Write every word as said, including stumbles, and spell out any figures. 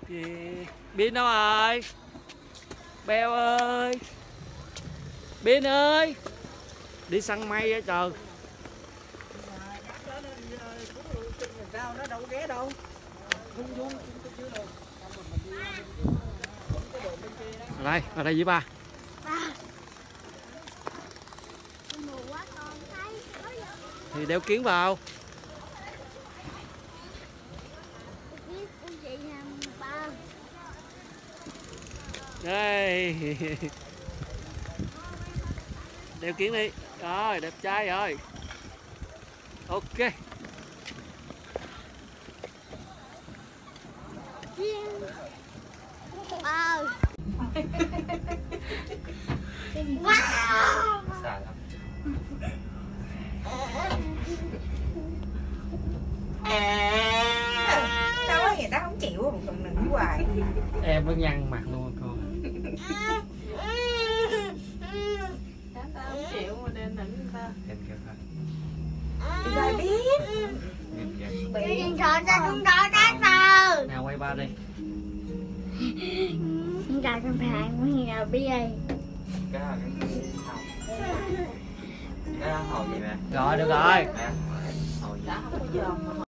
Gì? Bin đâu rồi? Beo ơi, Bin ơi, đi săn mây á trời. Nó đâu ghé đâu. Đây, ở đây với ba. Thì đeo kiến vào. Đây. Đeo kiến đi. Rồi, đẹp trai rồi. Ok. Wow. Wow. Sao có người ta không chịu một tuần nữa hoài. Em mới nhăn mặt luôn con. Ta không chịu mà đem nỉnh người ta. Em kêu thôi. Rồi biết. Cái điện thoại ra không đó đá tờ. Nào quay ba đi. Ra trong hàng của nào biết ơi. Cái nào cái gì không? Cái đó hầu gì nè? Rồi được rồi. Hầu gì? Đã không có dòm mà